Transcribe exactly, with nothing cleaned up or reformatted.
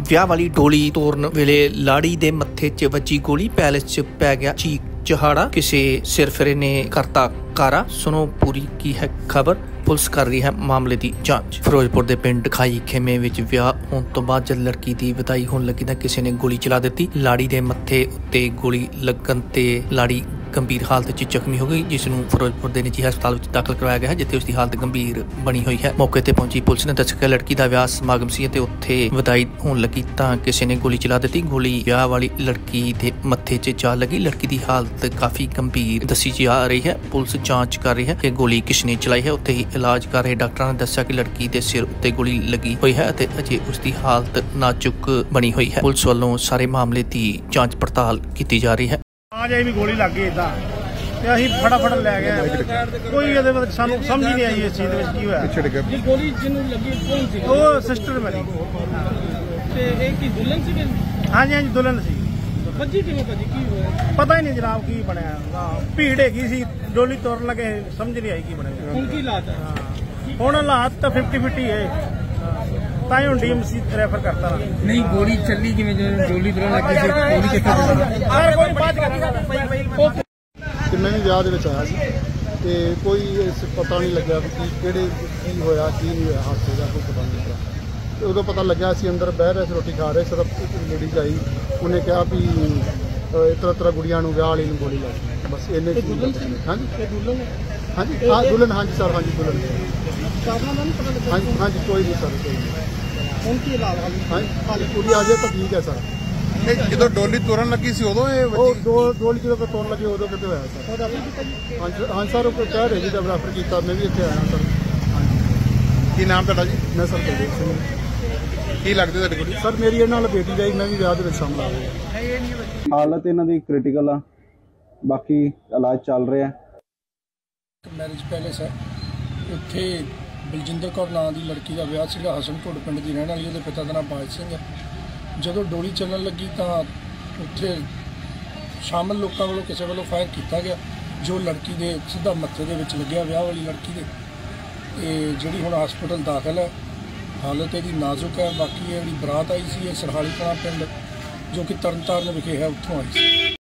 ਵਿਆਹ ਵਾਲੀ ਡੋਲੀ ਤੋਰਨ ਵੇਲੇ ਲਾੜੀ ਦੇ ਮੱਥੇ 'ਚ ਵੱਜੀ ਗੋਲੀ, ਪੈਲੇਸ 'ਚ ਪੈ ਗਿਆ ਚੀਕ ਚਹਾੜਾ, ਕਿਸੇ ਸਿਰਫਿਰੇ ने करता कारा। सुनो पूरी की है खबर, पुलिस कर रही है मामले की जांच। फिरोजपुर के पिंड खाई खेमे विच विआह होने तो बाद जब लड़की की विदाई होने लगी तो किसी ने गोली चला दी। लाड़ी के मत्थे उत्ते गोली लगन ते लाड़ी गंभीर हालत च जख्मी हो गई, जिसनों फिरोजपुर के निजी हस्पताल में दाखिल करवाया गया है, जिथे उसकी हालत गंभीर बनी हुई है। मौके पर पहुंची पुलिस ने दस्सिया लड़की का विआह समागम सी ते उत्थे विदाई होने लगी तो किसी ने गोली चला दी। गोली विआह वाली लड़की के मत्थे च जा लगी। लड़की की हालत काफी गंभीर दसी जा रही है। पुलिस जांच कर रही है कि गोली किसने चलाई है। उत्थे ही इलाज कर रहे डॉक्टर ने दस्सिया कि लड़की के सिर उत्ते गोली लगी हुई है ते अजे उसकी हालत नाजुक बनी हुई है। पुलिस वालों सारे मामले की जांच पड़ताल की जा रही है। आज भी गोली लग गई इदा ਤੇ ਅਸੀਂ ਫਟਾਫਟ ਲੈ ਗਏ, ਕੋਈ ਇਹਦੇ ਵਿੱਚ ਸਾਨੂੰ ਸਮਝ ਨਹੀਂ ਆਈ ਇਸ ਚੀਜ਼ ਦੇ ਵਿੱਚ ਕੀ ਹੋਇਆ। ਜੀ ਗੋਲੀ ਜਿਹਨੂੰ ਲੱਗੀ ਕੌਣ ਸੀ? ਉਹ ਸਿਸਟਰ ਮੇਰੀ। ਤੇ ਇਹ ਕੀ ਦੁਲਹਨ ਸੀ? ਹਾਂਜੀ ਹਾਂਜੀ ਦੁਲਹਨ ਸੀ। ਭੱਜੀ ਕਿਵੇਂ ਭੱਜੀ, ਕੀ ਹੋਇਆ? ਪਤਾ ਹੀ ਨਹੀਂ ਜਨਾਬ ਕੀ ਬਣਿਆ। ਭੀੜ ਹੈਗੀ ਸੀ, ਡੋਲੀ ਤੋਰਨ ਲੱਗੇ, ਸਮਝ ਨਹੀਂ ਆਈ ਕੀ ਬਣਿਆ। ਹੁਣ ਕੀ ਹਾਲਾਤ ਹੈ? ਹੁਣ ਹਾਲਾਤ ਤਾਂ ਫਿਫਟੀ ਫਿਫਟੀ ਹੈ, ਤਾਂ ਹੀ ਹੁਣ ਡੀਐਮਸੀ ਰੈਫਰ ਕਰਤਾ। ਨਹੀਂ ਗੋਲੀ ਚੱਲੀ ਕਿਵੇਂ ਜਦੋਂ ਡੋਲੀ ਤੋਰਨ ਲੱਗੀ ਸੀ? ਗੋਲੀ ਕਿੱਥੇ ਚੱਲੀ? ਹਰ ਕੋਈ ਬਾਤ ਕਰੇਗਾ। ਤੇ ਮੈਂ ਵੀ ਵਿਆਹ ਦੇ ਵਿੱਚ ਆਇਆ ਸੀ ਤੇ ਕੋਈ ਇਸ ਪਤਾ ਨਹੀਂ ਲੱਗਿਆ ਕਿ ਕਿਹੜੇ ਕੀ ਹੋਇਆ ਕੀ ਨਹੀਂ ਹੋਇਆ, ਹਾਦਸੇ ਦਾ ਕੋਈ ਪਤਾ ਨਹੀਂ ਲੱਗਾ। ਤੇ ਉਦੋਂ ਪਤਾ ਲੱਗਿਆ ਅਸੀਂ ਅੰਦਰ ਬਹਿ ਰਹੇ ਸੀ, ਰੋਟੀ ਖਾ ਰਹੇ ਸੀ, ਇੱਕ ਲੇਡੀਜ਼ ਆਈ, ਉਹਨੇ ਕਿਹਾ ਵੀ ਇਸ ਤਰ੍ਹਾਂ ਤਰ੍ਹਾਂ ਗੁੜੀਆਂ ਨੂੰ ਵਿਆਹ ਵਾਲੀ ਨੂੰ ਗੋਲੀ ਲੱਗੀ। ਬਸ ਇੰਨੇ ਹਾਂਜੀ ਹਾਂਜੀ ਹਾਂ ਦੁਲਹਨ ਹਾਂਜੀ ਸਰ ਹਾਂਜੀ ਦੁਲਹਨ ਹਾਂਜੀ ਹਾਂਜੀ ਕੋਈ ਨਹੀਂ ਸਰ ਕੋਈ ਨਹੀਂ। ਹੁਣ ਕੀ ਹਾਲਾਤ ਹਾਂਜੀ ਹਾਂਜੀ ਕੁੜੀ ਆ ਜਾਏ ਤਾਂ ਠੀਕ ਹੈ ਸਰ। ਜਦੋਂ ਡੋਲੀ ਤੁਰਨ ਲੱਗੀ ਸੀ ਉਦੋਂ ਇਹ ਉਹ ਦੋ ਡੋਲੀ ਜਦੋਂ ਤੁਰਨ ਲੱਗੀ ਉਦੋਂ ਕਿਤੇ ਹੋਇਆ ਸਰ। ਹਾਂਜੀ ਹਾਂ ਸਰ ਉਹ ਕਹਿ ਰਹੇ ਜੀ ਜਦ ਰੈਫਰ ਕੀਤਾ, ਮੈਂ ਵੀ ਇੱਥੇ ਆਇਆ ਸਰ। ਹਾਂਜੀ ਕੀ ਨਾਮ ਤੁਹਾਡਾ ਜੀ? ਮੈਂ ਸਰ ਕੁਲਦੀਪ ਸਿੰਘ। ਕੀ ਲੱਗਦੀ ਤੁਹਾਡੀ ਕੁੜੀ? ਸਰ ਮੇਰੀ ਇਹਨਾਂ ਨਾਲ ਬੇਟੀ ਜਾਈ, ਮੈਂ ਵੀ ਵਿਆਹ ਦੇ ਵਿੱਚ ਸ਼ਾਮਲ ਆ ਗਿਆ। ਹਾਲਤ ਇਹਨਾਂ ਦੀ ਕ੍ਰਿਟੀਕਲ ਆ, ਬਾਕੀ ਇਲਾਜ ਚੱਲ ਰਿਹਾ। ਮੈਰਿਜ ਪੈਲੇਸ ਹੈ, ਉੱਥੇ ਬਲਜਿੰਦਰ ਕੌਰ ਨਾਂ ਦੀ ਲੜਕੀ ਦਾ ਵਿਆਹ ਸੀਗਾ। ਹਸਨਪੁਰ ਪਿੰਡ ਦੀ ਰਹਿਣ ਵਾਲੀ, ਉਹਦੇ ਪਿਤਾ ਦਾ ਨਾਮ ਬਾਜ ਸਿੰਘ ਹੈ। ਜਦੋਂ ਡੋਲੀ ਚੱਲਣ ਲੱਗੀ ਤਾਂ ਉੱਥੇ ਸ਼ਾਮਲ ਲੋਕਾਂ ਵੱਲੋਂ ਕਿਸੇ ਵੱਲੋਂ ਫਾਇਰ ਕੀਤਾ ਗਿਆ, ਜੋ ਲੜਕੀ ਦੇ ਸਿੱਧਾ ਮੱਥੇ ਦੇ ਵਿੱਚ ਲੱਗਿਆ, ਵਿਆਹ ਵਾਲੀ ਲੜਕੀ ਦੇ। ਇਹ ਜਿਹੜੀ ਹੁਣ ਹਸਪਤਾਲ ਦਾਖਲ ਹੈ, ਹਾਲਤ ਇਹਦੀ ਨਾਜ਼ੁਕ ਹੈ। ਬਾਕੀ ਇਹ ਜਿਹੜੀ ਬਰਾਤ ਆਈ ਸੀ ਇਹ ਸਰਹਾਲੀ ਕਲਾਂ ਪਿੰਡ ਜੋ ਕਿ ਤਰਨਤਾਰਨ ਵਿਖੇ ਹੈ, ਉੱਥੋਂ ਆਈ ਸੀ।